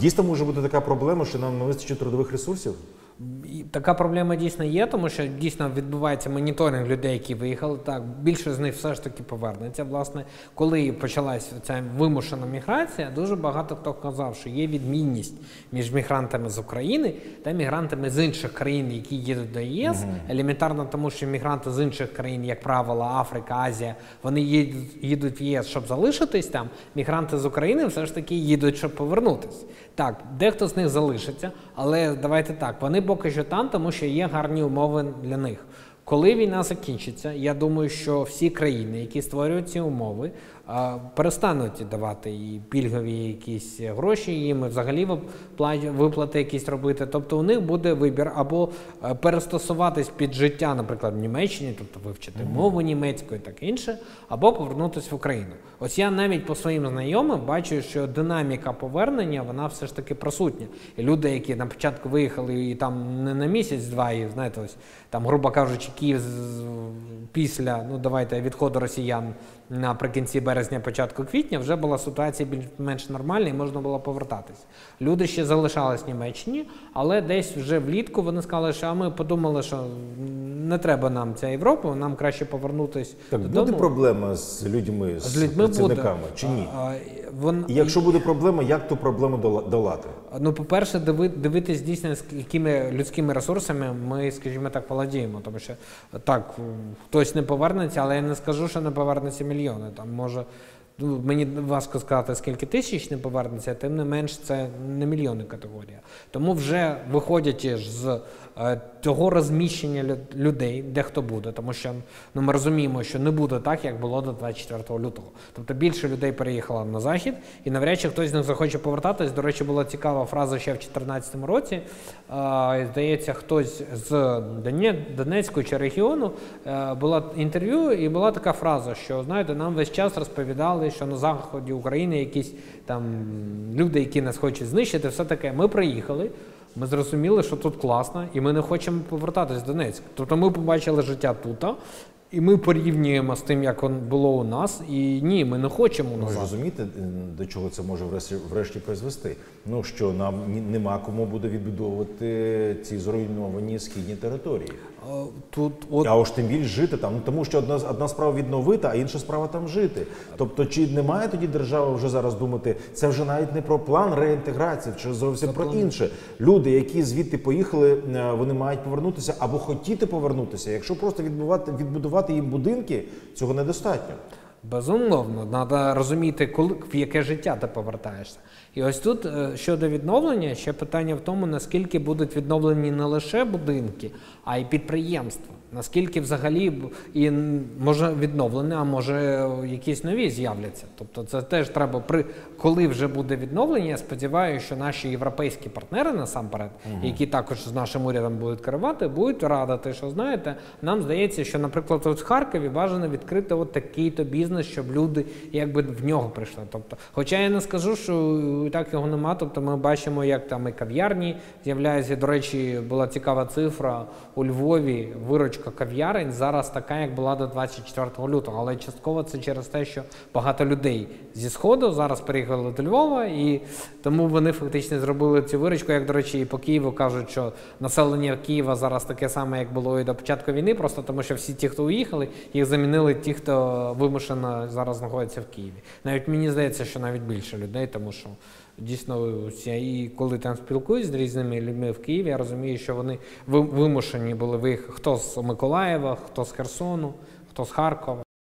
дійсно може бути така проблема, що нам не вистачить трудових ресурсів? Така проблема дійсно є, тому що дійсно відбувається моніторинг людей, які виїхали. Так, більше з них все ж таки повернеться. Власне, коли почалася ця вимушена міграція, дуже багато хто казав, що є відмінність між мігрантами з України та мігрантами з інших країн, які їдуть до ЄС. Елементарно тому, що мігранти з інших країн, як правило, Африка, Азія, вони їдуть в ЄС, щоб залишитись там. Мігранти з України все ж таки їдуть, щоб повернутися. Так, дехто з них залишиться, але давайте так, вони поки що там, тому що є гарні умови для них. Коли війна закінчиться, я думаю, що всі країни, які створюють ці умови, перестануть давати і пільгові якісь гроші їм, і взагалі виплати якісь робити. Тобто у них буде вибір або перестосуватись під життя, наприклад, в Німеччині, тобто вивчити мову німецьку і так інше, або повернутися в Україну. Ось я навіть по своїм знайомим бачу, що динаміка повернення, вона все ж таки присутня. І люди, які на початку виїхали і там не на місяць-два, і знаєте, ось там, грубо кажучи, Київ після, ну давайте, відходу росіян наприкінці березня, початку квітня, вже була ситуація більш-менш нормальна і можна було повертатись. Люди ще залишались в Німеччині, але десь вже влітку вони сказали, що ми подумали, що не треба нам ця Європа, нам краще повернутися додому. Так буде проблема з людьми, з працівниками, чи ні? І якщо буде проблема, як ту проблему долати? Ну, по-перше, дивитись дійсно, з якими людськими ресурсами ми, скажімо так, володіємо. Тому що, так, хтось не повернеться, але я не скажу, що не повернеться мільйони. Там, може, мені важко сказати, скільки тисяч не повернеться, тим не менш, це не мільйони категорія. Тому вже виходячи з того розміщення людей, де хто буде, тому що ми розуміємо, що не буде так, як було до 24 лютого. Тобто більше людей переїхало на Захід, і навряд чи хтось з них захоче повертатись. До речі, була цікава фраза ще в 2014 році. Здається, хтось з Донецького чи регіону, було інтерв'ю, і була така фраза, що, знаєте, нам весь час розповідали, що на заході України якісь там люди, які нас хочуть знищити, все таке. Ми приїхали, ми зрозуміли, що тут класно, і ми не хочемо повертатись в Донецьк. Тобто ми побачили життя тут, і ми порівнюємо з тим, як воно було у нас, і ні, ми не хочемо назад. Ви розумієте, до чого це може врешті призвести? Ну, що нам нема кому буде відбудовувати ці зруйновані східні території. А уж тим більше жити там, тому що одна справа відновити, а інша справа там жити. Тобто, чи не має тоді держава вже зараз думати, це вже навіть не про план реінтеграції, чи зовсім про інше. Люди, які звідти поїхали, вони мають повернутися або хотіти повернутися. Якщо просто відбудувати їм будинки, цього недостатньо. Безумовно, треба розуміти, в яке життя ти повертаєшся. І ось тут, щодо відновлення, ще питання в тому, наскільки будуть відновлені не лише будинки, а й підприємства. Наскільки взагалі, і може відновлені, а може якісь нові з'являться. Тобто це теж треба, коли вже буде відновлення, я сподіваюся, що наші європейські партнери насамперед, які також з нашим урядом будуть керувати, будуть радити, що, знаєте, нам здається, що, наприклад, от в Харкові бажано відкрити от такий-то бізнес, щоб люди якби в нього прийшли. Тобто, хоча я не скажу, що і так його нема, тобто ми бачимо, як там і кав'ярні з'являються. До речі, була цікава цифра, у Львові виручка кав'ярень зараз така, як була до 24 лютого, але частково це через те, що багато людей зі Сходу зараз переїхали до Львова, і тому вони фактично зробили цю виручку, як, до речі, і по Києву кажуть, що населення Києва зараз таке саме, як було і до початку війни, просто тому що всі ті, хто уїхали, їх замінили ті, хто вимушено зараз знаходиться в Києві. Навіть мені здається, що навіть більше людей, тому що дійсно, і коли там спілкуюсь з різними людьми в Києві, я розумію, що вони вимушені були виїхати, хто з Миколаєва, хто з Херсону, хто з Харкова.